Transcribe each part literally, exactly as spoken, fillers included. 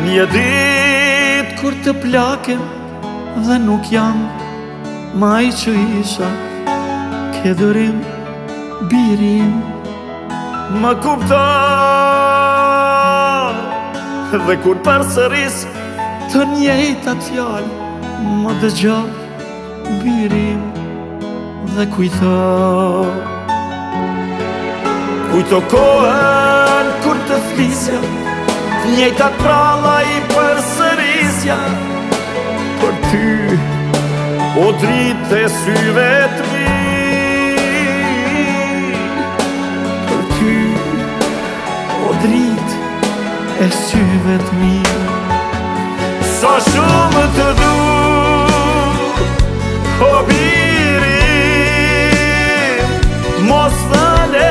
Një dit kur të plakem dhe nuk jam maj që isha, ke dërim, birim, më kupton. Dhe kur përsëris të njëjtat fjalë, më dëgjo, birim, dhe kujto. Kujto kohën kur të flisja, të njëjtat pralla i përsërisja, për ty, o dritë e syve të mi. Për ty, o dritë e syve të mi. Sa shumë të du, o birim, mos vële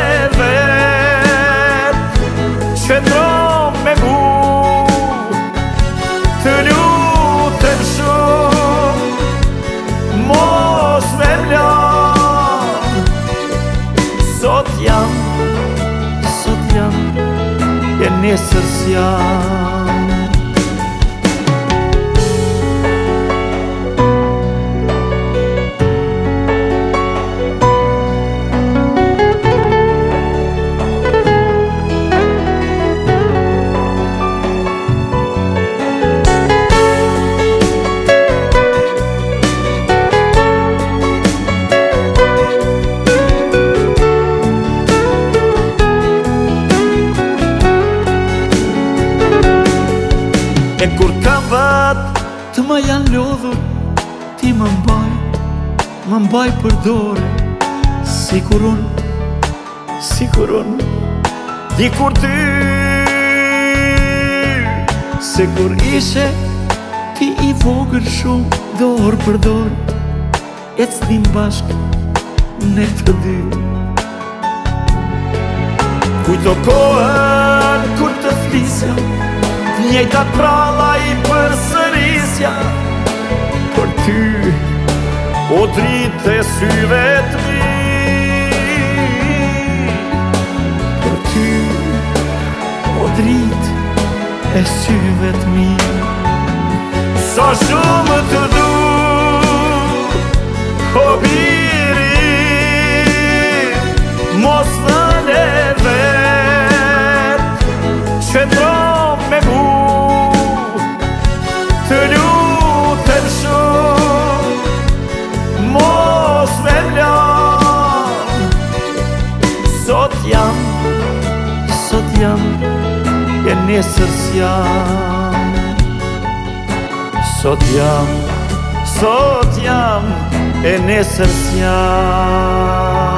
vetë, qëndro me mu, të lutem shumë, mos me mlan. Sot jam, sot jam, e nesër s'jam. E kur kam vat të më janë lodhur, ti më mbaj, më mbaj për dore, si kur unë, si kur unë, di kur ty. Se kur ishe, ti i vogël shumë, dorë për dorë, e cdim bashkë, ne të dy. Kujto kohën kur të flisja, njëjtat pralla i përsërisja, për ty, o dritë e syve të mi. Për ty, o dritë e syve të mi. Sa shumë të du, o birim, mos vële vetë, qëndro me mu, të lutem shumë, mos me mlan. Sot jam, sot jam, e nesër s'jam. Sot jam, sot jam, e nesër s'jam.